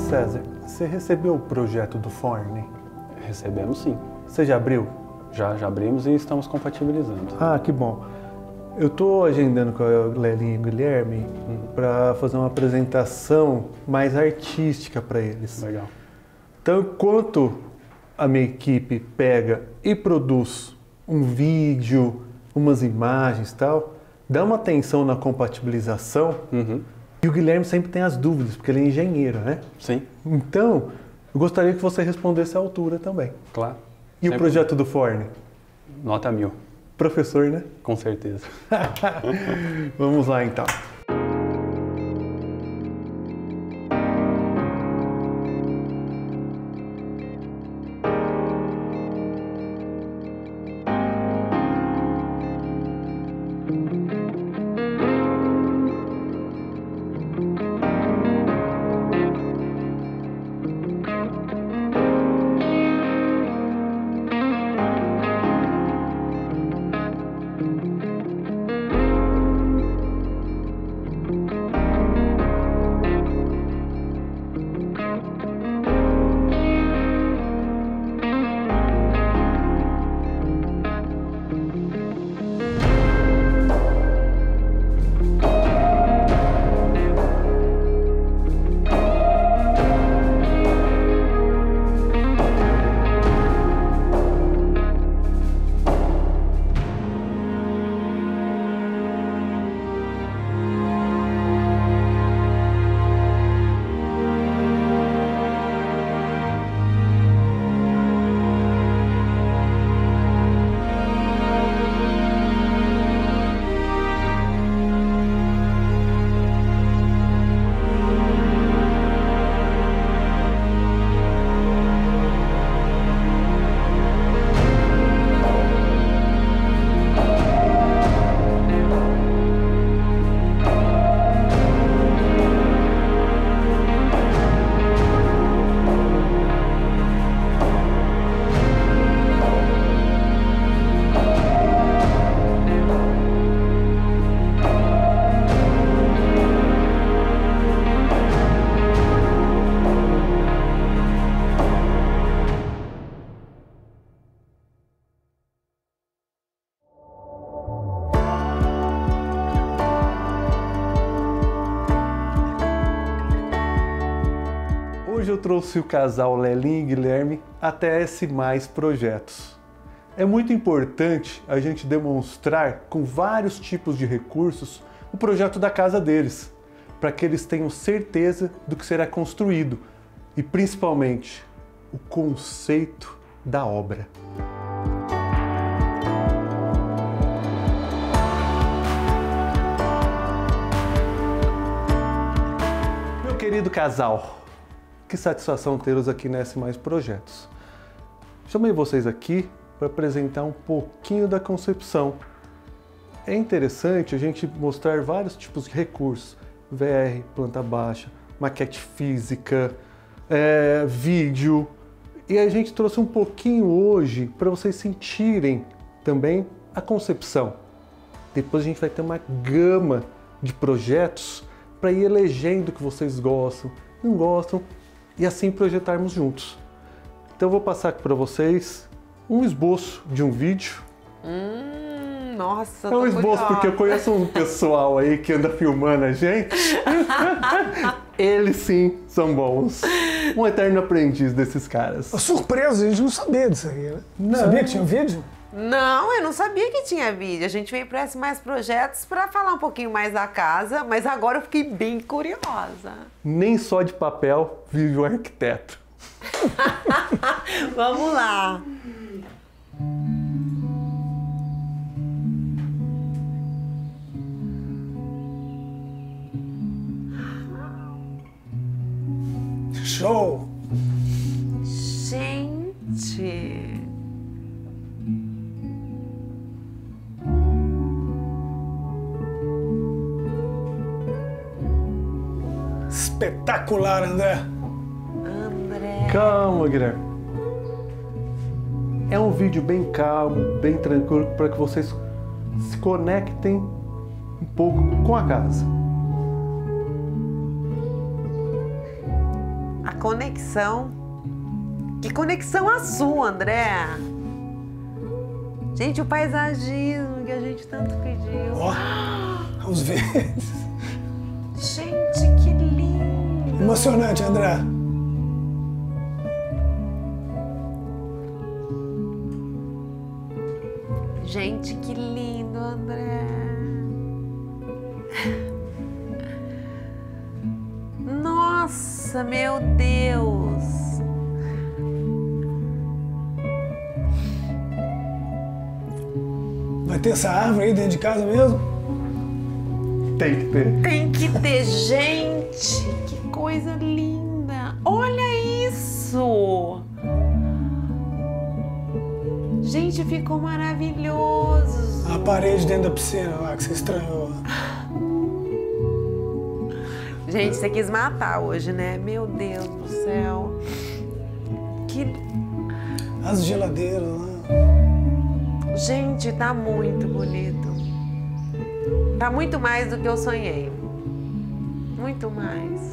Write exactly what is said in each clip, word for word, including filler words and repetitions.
César, você recebeu o projeto do Forne? Recebemos sim. Você já abriu? Já, já abrimos e estamos compatibilizando. Ah, que bom. Eu estou agendando com a Lelinha e o Guilherme Uhum. para fazer uma apresentação mais artística para eles. Legal. Então, enquanto a minha equipe pega e produz um vídeo, umas imagens e tal, dá uma atenção na compatibilização. Uhum. E o Guilherme sempre tem as dúvidas, porque ele é engenheiro, né? Sim. Então, eu gostaria que você respondesse à altura também. Claro. E Sempre. o projeto do Forne? Nota mil. Professor, né? Com certeza. Vamos lá, então. Hoje eu trouxe o casal Lelinha e Guilherme até S Mais Projetos. É muito importante a gente demonstrar com vários tipos de recursos o projeto da casa deles, para que eles tenham certeza do que será construído e principalmente o conceito da obra. Meu querido casal, que satisfação tê-los aqui na S Mais Projetos. Chamei vocês aqui para apresentar um pouquinho da concepção. É interessante a gente mostrar vários tipos de recursos, V R, planta baixa, maquete física, é, vídeo, e a gente trouxe um pouquinho hoje para vocês sentirem também a concepção. Depois a gente vai ter uma gama de projetos para ir elegendo o que vocês gostam, não gostam, e assim projetarmos juntos. Então eu vou passar aqui para vocês um esboço de um vídeo. Hum, nossa, É um esboço curiosa. porque eu conheço um pessoal aí que anda filmando a gente. Eles sim são bons. Um eterno aprendiz desses caras. Surpresa, a gente não sabia disso aí, né? Não. Sabia que tinha um vídeo? Não, eu não sabia que tinha vídeo. A gente veio para S Mais Projetos para falar um pouquinho mais da casa, mas agora eu fiquei bem curiosa. Nem só de papel vive o arquiteto. Vamos lá. Show! Gente... Espetacular, André! André... Calma, Guilherme. É um vídeo bem calmo, bem tranquilo, para que vocês se conectem um pouco com a casa. A conexão. Que conexão a sua, André? Gente, o paisagismo que a gente tanto pediu. Ó, os verdes. Gente, que lindo. Emocionante, André. Gente, que lindo, André. Nossa, meu Deus. Vai ter essa árvore aí dentro de casa mesmo? Tem que ter. Tem que ter, gente. Que coisa linda. Olha isso. Gente, ficou maravilhoso. A parede dentro da piscina lá que você estranhou. Gente, você quis matar hoje, né? Meu Deus do céu. Que... As geladeiras lá. Gente, tá muito bonito. Tá muito mais do que eu sonhei. Muito mais.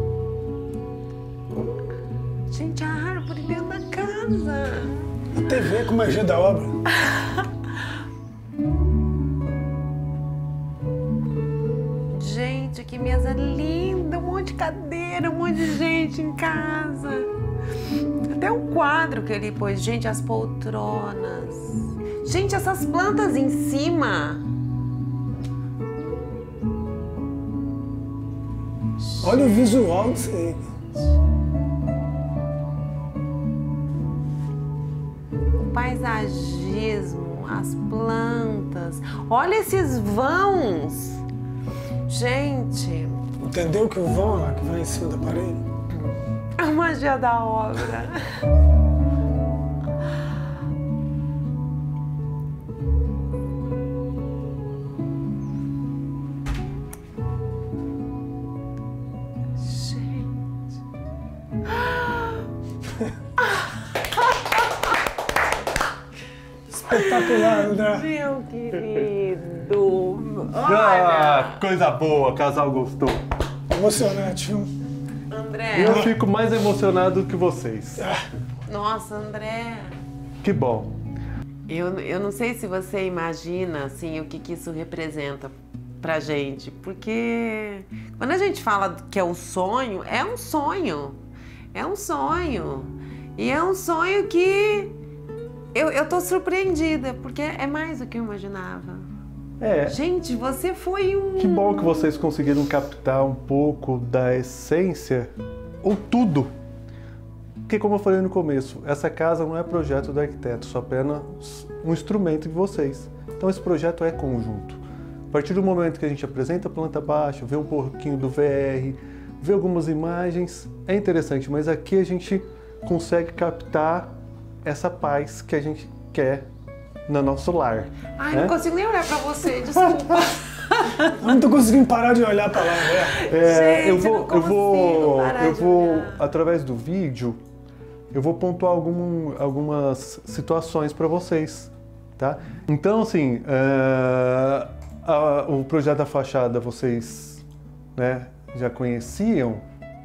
Gente, a árvore dentro da casa. A T V com magia da obra. Gente, que mesa linda. Um monte de cadeira, um monte de gente em casa. Até um quadro que ele pôs. Gente, as poltronas. Gente, essas plantas em cima. Olha o visual disso aí. O paisagismo, as plantas. Olha esses vãos. Gente, Entendeu que o vão lá que vai em cima da parede? a magia da obra. Espetacular, André. Meu querido. Ah, coisa boa, casal gostou. Emocionante, viu? André. Eu fico mais emocionado que vocês. Nossa, André. Que bom. Eu, eu não sei se você imagina, assim, o que, que isso representa pra gente. Porque quando a gente fala que é um sonho, é um sonho. É um sonho. E é um sonho que eu, eu tô surpreendida, porque é mais do que eu imaginava. É. Gente, você foi um... Que bom que vocês conseguiram captar um pouco da essência, ou tudo. Porque, como eu falei no começo, essa casa não é projeto do arquiteto, só apenas um instrumento de vocês. Então esse projeto é conjunto. A partir do momento que a gente apresenta a planta baixa, vê um pouquinho do V R, vê algumas imagens, é interessante, mas aqui a gente consegue captar essa paz que a gente quer no nosso lar. Ai, né? não consigo nem olhar pra você, desculpa. Eu não tô conseguindo parar de olhar pra lá, né? É, Gente, eu vou, não eu consigo vou, parar eu de vou, olhar. através do vídeo, eu vou pontuar algum, algumas situações para vocês, tá? Então, assim, é, a- o projeto da fachada vocês, né, já conheciam?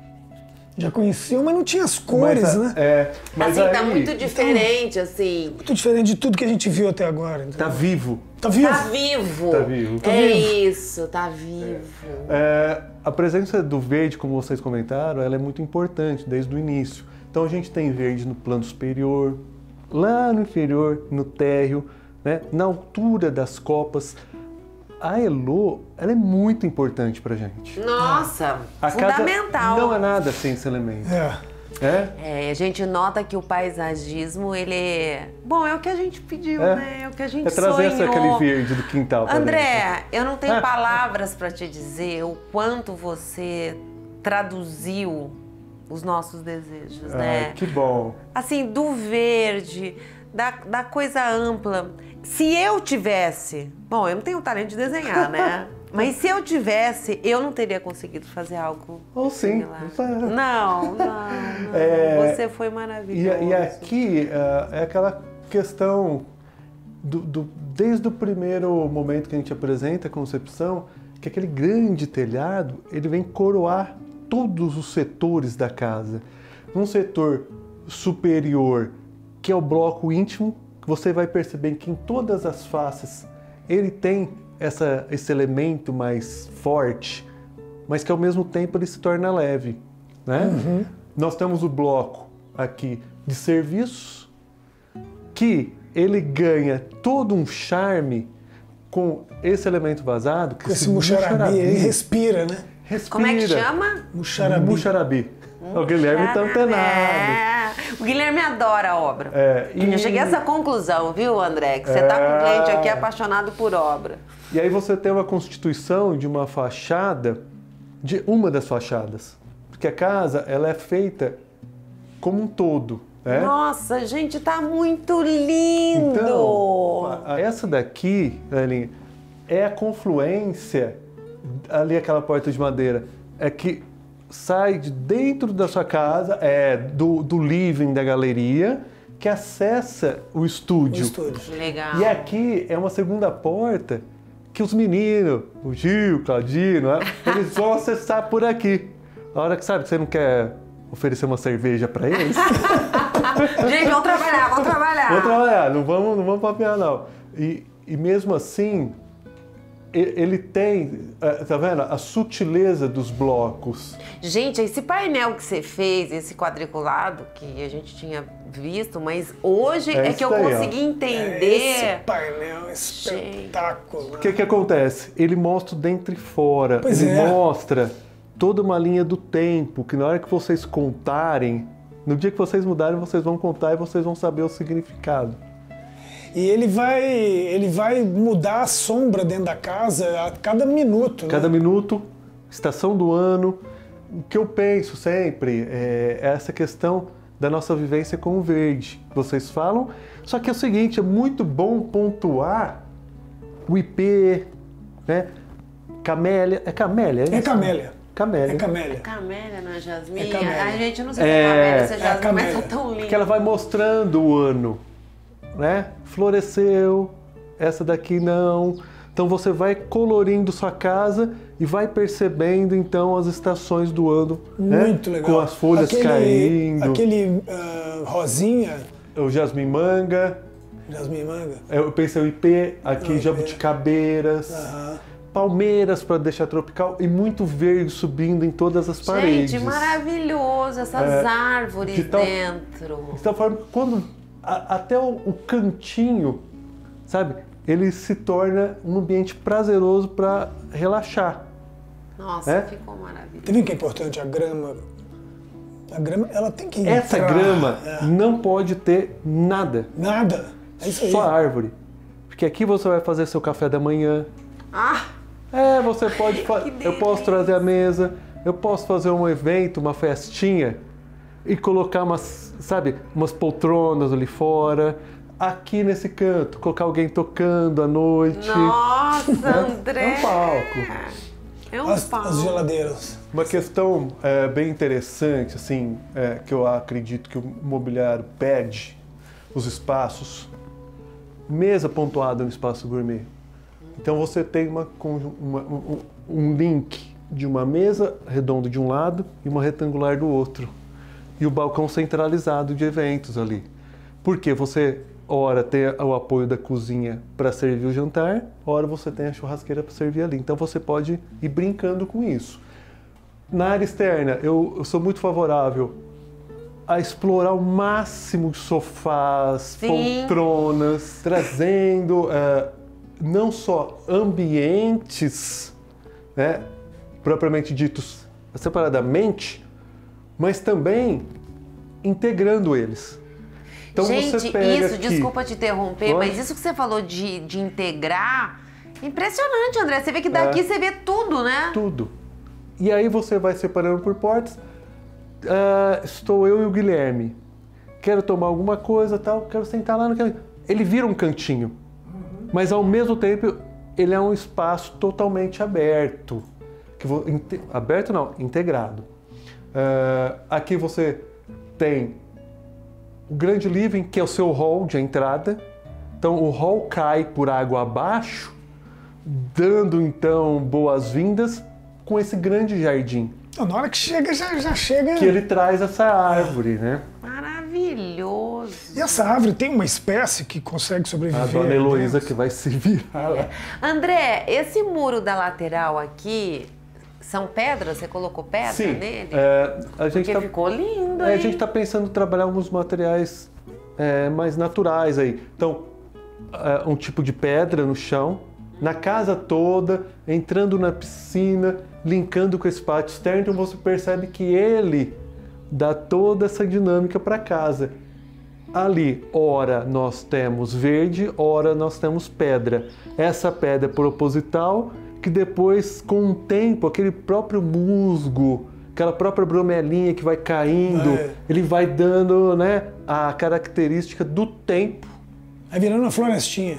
Já conheciam, mas não tinha as cores, mas, a- né? É, mas Assim, aí, tá muito diferente, assim. Muito diferente de tudo que a gente viu até agora. entendeu? tá vivo. Tá vivo? Tá vivo. Tá vivo. Tá é vivo. isso, tá vivo. É, a presença do verde, como vocês comentaram, ela é muito importante desde o início. Então a gente tem verde no plano superior, lá no inferior, no térreo, né, na altura das copas. A Elo, ela é muito importante pra gente. Nossa, A fundamental. casa não é nada sem esse elemento. É. É? É, a gente nota que o paisagismo, ele é... Bom, é o que a gente pediu, É. né? É o que a gente É trazer esse, sonhou. aquele verde do quintal pra dentro. André, eu não tenho palavras para te dizer o quanto você traduziu os nossos desejos, né? Ai, que bom. Assim, do verde, da, da coisa ampla. Se eu tivesse... Bom, eu não tenho talento de desenhar, né? Mas se eu tivesse, eu não teria conseguido fazer algo Ou sim. similar. Não, não, não. É, Você foi E, maravilhoso. e aqui ah, é aquela questão do, do- desde o primeiro momento que a gente apresenta a concepção, que aquele grande telhado ele vem coroar todos os setores da casa. num setor superior, que é o bloco íntimo, você vai perceber que em todas as faces ele tem essa, esse elemento mais forte, mas que ao mesmo tempo ele se torna leve, né? Uhum. Nós temos o bloco aqui de serviços, que ele ganha todo um charme com esse elemento vazado. Que com esse muxarabi, ele respira, né? Respira. Como é que chama? Muxarabi. Muxarabi. O Guilherme tá antenado. É. O Guilherme adora a obra. É, e... Eu cheguei a essa conclusão, viu, André? Que você é... tá com um cliente aqui apaixonado por obra. E aí você tem uma constituição de uma fachada, de uma das fachadas. Porque a casa, ela é feita como um todo. É? Nossa, gente, tá muito lindo! Então, essa daqui, Aline, é a confluência, ali aquela porta de madeira, é que sai de dentro da sua casa, é do, do living da galeria, que acessa o estúdio. O estúdio. Legal. E aqui é uma segunda porta que os meninos, o Gil, o Claudino, eles vão acessar por aqui. A hora que, sabe, você não quer oferecer uma cerveja para eles? Gente, vamos trabalhar, vamos trabalhar. Vamos trabalhar, não vamos, não vamos papear, não. E, e mesmo assim, ele tem, tá vendo, a sutileza dos blocos. Gente, esse painel que você fez, esse quadriculado, que a gente tinha visto, mas hoje é, é que eu daí, consegui ó. entender. Esse painel é espetáculo. O que que acontece? Ele mostra dentro e fora. Pois ele é. mostra toda uma linha do tempo, que na hora que vocês contarem, no dia que vocês mudarem, vocês vão contar e vocês vão saber o significado. E ele vai, ele vai mudar a sombra dentro da casa a cada minuto. Cada né? minuto, estação do ano. O que eu penso sempre é essa questão da nossa vivência com o verde. Vocês falam, só que é o seguinte, é muito bom pontuar o I P, né? Camélia, é camélia? É, é camélia. Camélia. É camélia. É camélia, não é jasmim? É camélia. A gente não sei se É, é camélia, se é é jasmim, camélia. mas tá tão lindo. Porque ela vai mostrando o ano, né? Floresceu, essa daqui não. Então você vai colorindo sua casa e vai percebendo então as estações do ano. Muito né? legal. Com as folhas aquele, caindo. Aquele uh, rosinha. O jasmim manga. Jasmim manga. Eu pensei o I P, aqui Ah, jabuticabeiras. Aham. Palmeiras para deixar tropical e muito verde subindo em todas as paredes. Gente, maravilhoso, essas É, árvores de tal- dentro. De tal forma que quando a- até o, o cantinho, sabe, ele se torna um ambiente prazeroso para relaxar. Nossa, É? ficou maravilhoso. Você viu que é importante a grama? A grama, ela tem que Essa entrar. grama É. não pode ter nada, Nada. É isso aí. só árvore. Porque aqui você vai fazer seu café da manhã. Ah, É, você pode fa- Que eu posso trazer a mesa, eu posso fazer um evento, uma festinha e colocar umas, sabe, umas poltronas ali fora. Aqui nesse canto, colocar alguém tocando à noite. nossa, André. É um palco. É um As, palco. as geladeiras. Uma questão é, bem interessante, assim, é, que eu acredito que o mobiliário pede, os espaços, mesa pontuada no espaço gourmet. Então você tem uma, conju- uma- um, um link de uma mesa redonda de um lado e uma retangular do outro. E o balcão centralizado de eventos ali. Porque você, ora, tem o apoio da cozinha para servir o jantar, ora você tem a churrasqueira para servir ali. Então você pode ir brincando com isso. Na área externa, eu, eu sou muito favorável a explorar o máximo de sofás, Sim. poltronas, trazendo eh, não só ambientes, né, propriamente ditos separadamente, mas também integrando eles. Então Gente, você pega isso, aqui, desculpa te interromper, Oi? mas isso que você falou de, de integrar, impressionante, André. Você vê que daqui É. você vê tudo, né? tudo. E aí você vai separando por portas. Ah, estou eu e o Guilherme. Quero tomar alguma coisa, tal. Quero sentar lá naquele. Ele vira um cantinho, mas ao mesmo tempo ele é um espaço totalmente aberto. Que vo- inte- aberto não, integrado. Ah, aqui você tem o grande living, que é o seu hall de entrada. Então o hall cai por água abaixo, dando então boas-vindas com esse grande jardim. Não, na hora que chega, já, já chega... Que ele traz essa árvore, né? Maravilhoso. E essa árvore tem uma espécie que consegue sobreviver? A dona Heloísa né? que vai se virar lá. André, esse muro da lateral aqui, são pedras? Você colocou pedra Sim, nele? é, a gente Porque tá, ficou lindo, é, a hein? gente está pensando em trabalhar alguns materiais é, mais naturais aí. Então, é, um tipo de pedra no chão, na casa toda, entrando na piscina, linkando com esse pátio externo, então você percebe que ele dá toda essa dinâmica para casa. Ali, ora nós temos verde, ora nós temos pedra. Essa pedra é proposital, que depois, com o tempo, aquele próprio musgo, aquela própria bromelinha que vai caindo, É. ele vai dando, né, a característica do tempo. Vai virando uma florestinha.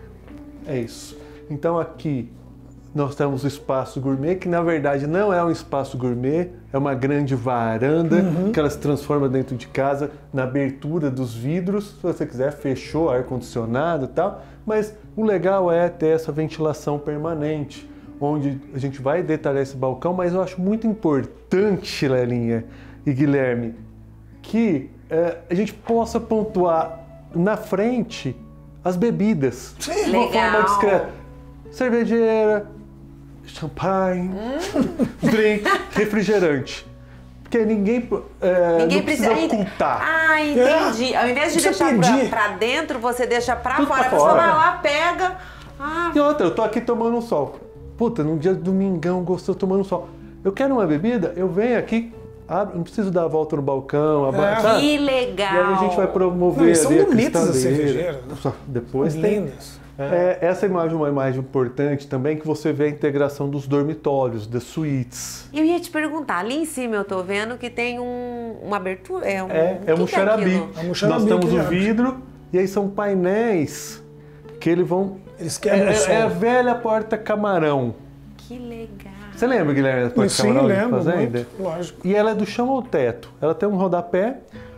É isso. Então aqui nós temos o espaço gourmet, que na verdade não é um espaço gourmet, é uma grande varanda que ela se transforma dentro de casa, na abertura dos vidros, se você quiser, fechou ar-condicionado e tal, mas o legal é ter essa ventilação permanente, onde a gente vai detalhar esse balcão, mas eu acho muito importante, Lelinha e Guilherme, que é, a gente possa pontuar na frente as bebidas Sim. de uma Legal. forma discreta. Cervejeira, champanhe, drink, refrigerante. Porque ninguém, é, Ninguém não precisa, precisa ocultar. Ah, entendi. Ao invés de Precisa deixar pra, pedir. pra dentro, você deixa pra Tudo fora. pra A pessoa fora. vai lá, pega. Ah, E outra, eu tô aqui tomando um sol. Puta, num dia de domingão, gostou tomando um sol. Eu quero uma bebida, eu venho aqui, abro, não preciso dar a volta no balcão, aba- É. sabe? que E legal. aí a gente vai promover Não, e são ali a bonitas as cristaleira. cervejeiras, né? Só Depois tem. Lindas. É, essa imagem é uma imagem importante também, que você vê a integração dos dormitórios, das suítes. Eu ia te perguntar, ali em cima eu tô vendo que tem um, uma abertura. É um, É, é o um que que é xarabi. aquilo? É um xarabi Nós temos que o abre. vidro e aí são painéis que eles vão... Eles É, quebram o é- sol. é a velha porta camarão. Que legal. Você lembra, Guilherme, da porta Sim, camarão de lembro, fazenda? muito, lógico. E ela é do chão ao teto. Ela tem um rodapé.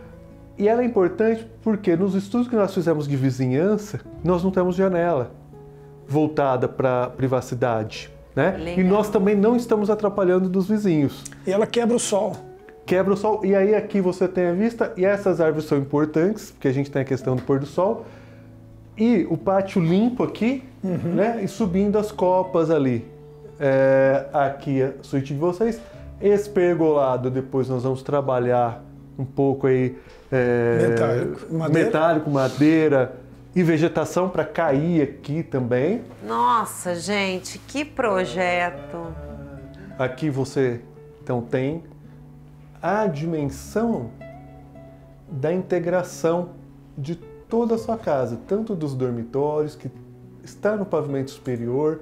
E ela é importante porque nos estudos que nós fizemos de vizinhança, nós não temos janela voltada para privacidade, né? Legal. E nós também não estamos atrapalhando dos vizinhos. E ela quebra o sol. Quebra o sol, e aí aqui você tem a vista, e essas árvores são importantes, porque a gente tem a questão do pôr do sol, e o pátio limpo aqui, né? E subindo as copas ali. É, aqui a suíte de vocês. Esse pergolado, depois nós vamos trabalhar um pouco aí. É, Metálico, madeira. metálico, madeira e vegetação para cair aqui também. Nossa, gente, que projeto. Aqui você então tem a dimensão da integração de toda a sua casa, tanto dos dormitórios, que está no pavimento superior,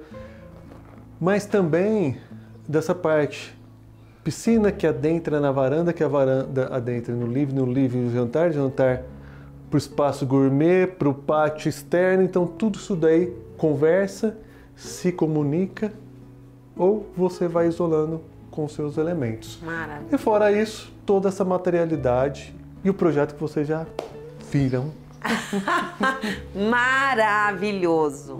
mas também dessa parte piscina que adentra na varanda, que a varanda adentra no living, no living no jantar, jantar para o espaço gourmet, para o pátio externo. Então tudo isso daí conversa, se comunica, ou você vai isolando com seus elementos. Maravilha. E fora isso, toda essa materialidade e o projeto que vocês já viram. Maravilhoso.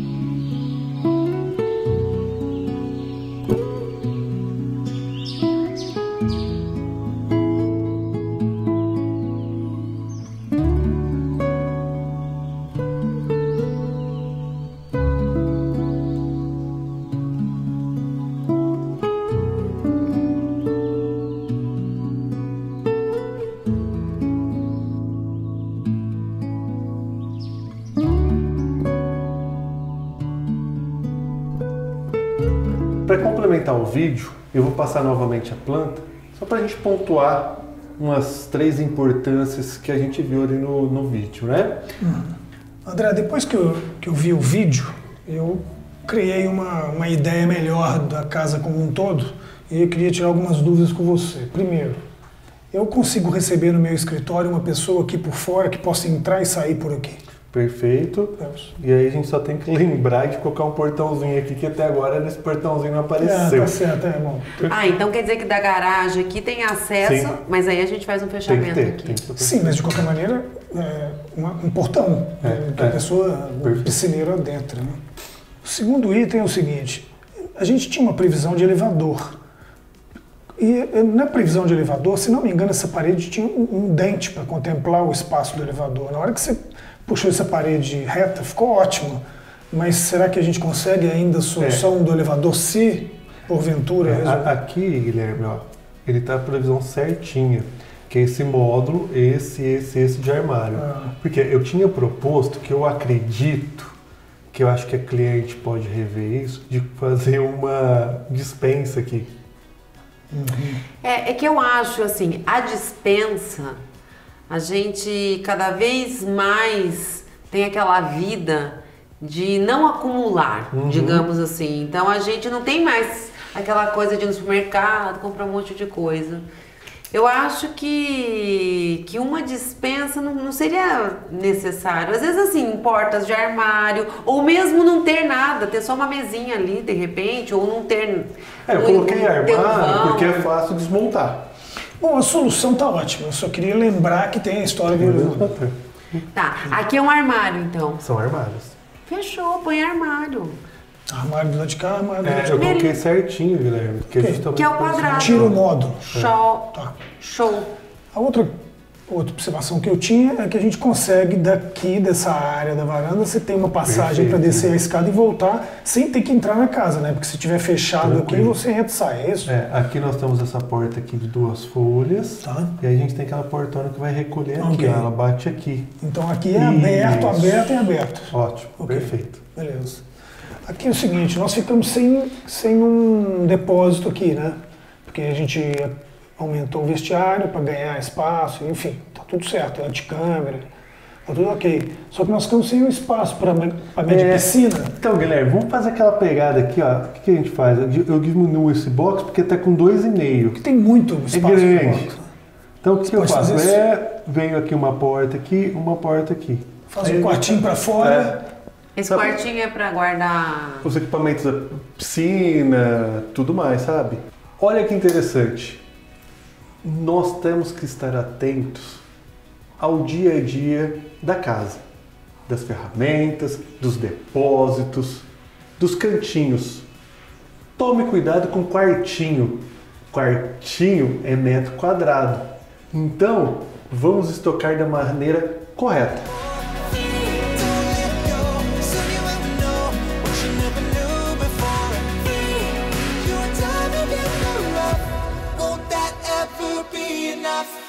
Para complementar o vídeo, eu vou passar novamente a planta, só para a gente pontuar umas três importâncias que a gente viu ali no, no vídeo, né? André, depois que eu, que eu vi o vídeo, eu criei uma, uma ideia melhor da casa como um todo e eu queria tirar algumas dúvidas com você. Primeiro, eu consigo receber no meu escritório uma pessoa aqui por fora que possa entrar e sair por aqui? Perfeito. Vamos. E aí a gente só tem que lembrar de colocar um portãozinho aqui, que até agora esse portãozinho não É, apareceu. tá certo, é bom. Ah, então quer dizer que da garagem aqui tem acesso, Sim. mas aí a gente faz um Tem que fechamento ter. aqui. Tem que ter. Sim, mas de qualquer maneira, é uma- um portão, É, né, que é. a pessoa, o Perfeito. piscineiro adentra. Né? O segundo item é o seguinte, a gente tinha uma previsão de elevador. E na previsão de elevador, se não me engano, essa parede tinha um, um dente para contemplar o espaço do elevador. Na hora que você puxou essa parede reta, ficou ótimo. Mas será que a gente consegue ainda a solução é. do elevador se, porventura, é, resolver? Aqui, Guilherme, ó, ele está a previsão certinha, que é esse módulo, esse, esse, esse de armário. Ah. Porque eu tinha proposto, que eu acredito, que eu acho que a cliente pode rever isso, de fazer uma dispensa aqui. Uhum. É, é que eu acho, assim, a dispensa, a gente cada vez mais tem aquela vida de não acumular, uhum. digamos assim. Então a gente não tem mais aquela coisa de ir no supermercado, comprar um monte de coisa. Eu acho que, que uma dispensa não, não seria necessário. Às vezes, assim, portas de armário, ou mesmo não ter nada, ter só uma mesinha ali, de repente, ou não ter... É, eu um, coloquei um, armário um porque é fácil desmontar. Bom, a solução tá ótima. Eu só queria lembrar que tem a história do... Tá, aqui é um armário, então. São armários. Fechou, põe armário. Armário do lado de cá, armário do é, lado de cá. Eu cá. coloquei certinho, Guilherme. Que, okay. justamente que é o quadrado. Tira o módulo. Show. É. Tá. Show. A outra, outra observação que eu tinha é que a gente consegue daqui dessa área da varanda, você tem uma passagem para descer a escada e voltar sem ter que entrar na casa, né? Porque se tiver fechado Tranquilo. aqui, você entra e sai, é isso? É, aqui nós temos essa porta aqui de duas folhas. Tá. E aí a gente tem aquela portona que vai recolher okay. aqui, ó, ela bate aqui. Então aqui é aberto, isso. aberto e aberto. Ótimo, okay. perfeito. Beleza. Aqui é o seguinte, nós ficamos sem, sem um depósito aqui, né? Porque a gente aumentou o vestiário para ganhar espaço, enfim, tá tudo certo, anticâmera, tá tudo ok. Só que nós ficamos sem um espaço para a média é, piscina. Então, Guilherme, vamos fazer aquela pegada aqui, ó. O que, que a gente faz? Eu diminuo esse box porque tá com dois e meio. Porque tem muito espaço. É grande. Então, o que, que eu faço? Isso? É, venho aqui uma porta aqui, uma porta aqui. Faz Aí um quartinho para fora. É. Esse sabe, quartinho é para guardar... os equipamentos da piscina, tudo mais, sabe? Olha que interessante. Nós temos que estar atentos ao dia a dia da casa. Das ferramentas, dos depósitos, dos cantinhos. Tome cuidado com quartinho. Quartinho é metro quadrado. Então, vamos estocar da maneira correta. Enough.